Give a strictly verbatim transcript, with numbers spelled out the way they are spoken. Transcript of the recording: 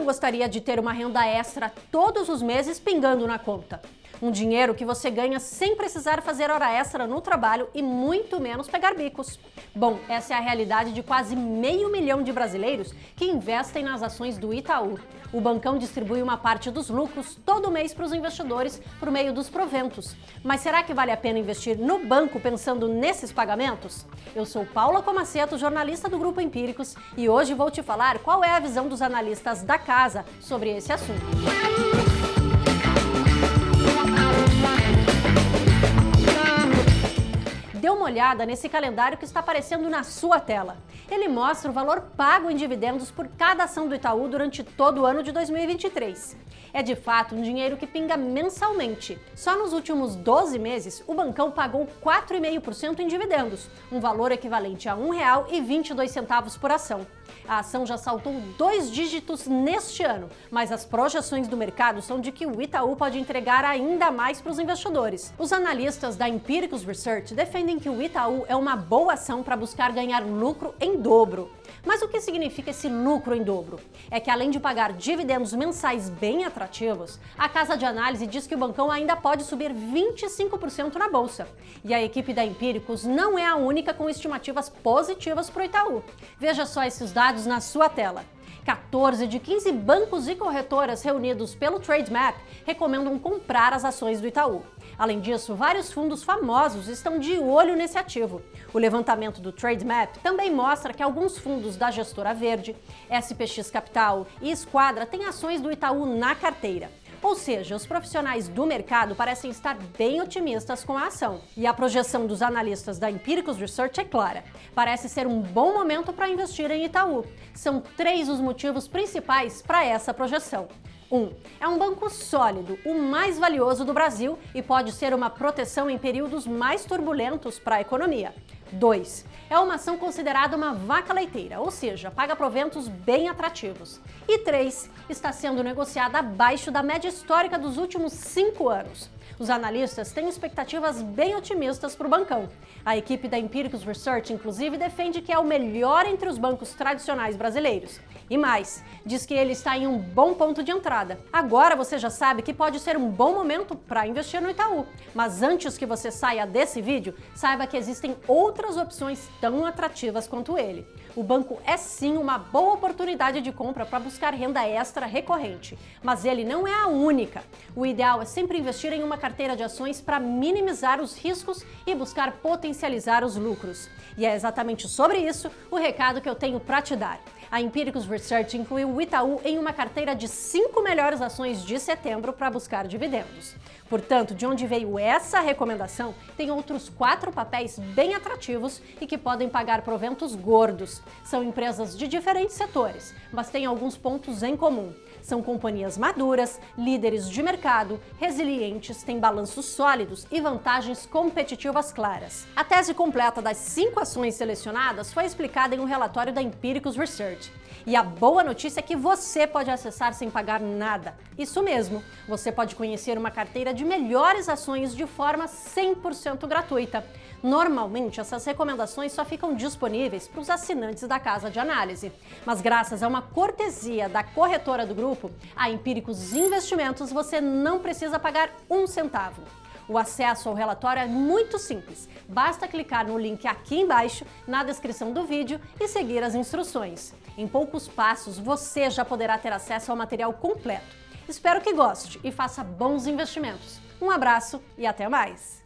não gostaria de ter uma renda extra todos os meses pingando na conta? Um dinheiro que você ganha sem precisar fazer hora extra no trabalho e muito menos pegar bicos. Bom, essa é a realidade de quase meio milhão de brasileiros que investem nas ações do Itaú. O bancão distribui uma parte dos lucros todo mês para os investidores por meio dos proventos. Mas será que vale a pena investir no banco pensando nesses pagamentos? Eu sou Paula Comaceto, jornalista do Grupo Empíricos, e hoje vou te falar qual é a visão dos analistas da casa sobre esse assunto. Dê uma olhada nesse calendário que está aparecendo na sua tela. Ele mostra o valor pago em dividendos por cada ação do Itaú durante todo o ano de dois mil e vinte e três. É de fato um dinheiro que pinga mensalmente. Só nos últimos doze meses, o bancão pagou quatro vírgula cinco por cento em dividendos, um valor equivalente a um real e vinte e dois centavos por ação. A ação já saltou dois dígitos neste ano, mas as projeções do mercado são de que o Itaú pode entregar ainda mais para os investidores. Os analistas da Empíricos Research defendem que o Itaú é uma boa ação para buscar ganhar lucro em dobro. Mas o que significa esse lucro em dobro? É que além de pagar dividendos mensais bem atrativos, a casa de análise diz que o bancão ainda pode subir vinte e cinco por cento na bolsa. E a equipe da Empíricos não é a única com estimativas positivas para o Itaú. Veja só esses dados na sua tela. quatorze de quinze bancos e corretoras reunidos pelo Trademap recomendam comprar as ações do Itaú. Além disso, vários fundos famosos estão de olho nesse ativo. O levantamento do Trademap também mostra que alguns fundos da gestora Verde, S P X Capital e Esquadra têm ações do Itaú na carteira. Ou seja, os profissionais do mercado parecem estar bem otimistas com a ação. E a projeção dos analistas da Empíricos Research é clara. Parece ser um bom momento para investir em Itaú. São três os motivos principais para essa projeção. Um, é um banco sólido, o mais valioso do Brasil e pode ser uma proteção em períodos mais turbulentos para a economia. Dois, é uma ação considerada uma vaca leiteira, ou seja, paga proventos bem atrativos. E três, está sendo negociada abaixo da média histórica dos últimos cinco anos. Os analistas têm expectativas bem otimistas para o bancão. A equipe da Empíricos Research, inclusive, defende que é o melhor entre os bancos tradicionais brasileiros. E mais, diz que ele está em um bom ponto de entrada. Agora você já sabe que pode ser um bom momento para investir no Itaú. Mas antes que você saia desse vídeo, saiba que existem outras opções tão atrativas quanto ele. O banco é sim uma boa oportunidade de compra para buscar renda extra recorrente, mas ele não é a única. O ideal é sempre investir em uma carteira de ações para minimizar os riscos e buscar potencializar os lucros. E é exatamente sobre isso o recado que eu tenho para te dar. A Empíricos Research incluiu o Itaú em uma carteira de cinco melhores ações de setembro para buscar dividendos. Portanto, de onde veio essa recomendação, tem outros quatro papéis bem atrativos e que podem pagar proventos gordos. São empresas de diferentes setores, mas têm alguns pontos em comum. São companhias maduras, líderes de mercado, resilientes, têm balanços sólidos e vantagens competitivas claras. A tese completa das cinco ações selecionadas foi explicada em um relatório da Empíricos Research. E a boa notícia é que você pode acessar sem pagar nada. Isso mesmo, você pode conhecer uma carteira de melhores ações de forma cem por cento gratuita. Normalmente, essas recomendações só ficam disponíveis para os assinantes da casa de análise. Mas graças a uma cortesia da corretora do grupo, a Empíricos Investimentos, você não precisa pagar um centavo. O acesso ao relatório é muito simples. Basta clicar no link aqui embaixo, na descrição do vídeo, e seguir as instruções. Em poucos passos, você já poderá ter acesso ao material completo. Espero que goste e faça bons investimentos. Um abraço e até mais!